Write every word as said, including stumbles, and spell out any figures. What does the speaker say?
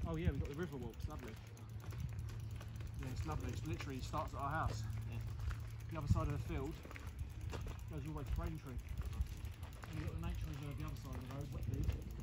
Oh yeah, we've got the river walk, it's lovely. Yeah, it's lovely. It literally starts at our house. Yeah. The other side of the field goes all the way to Braintree. And you've got the nature reserve the other side of the road, Wetleaf.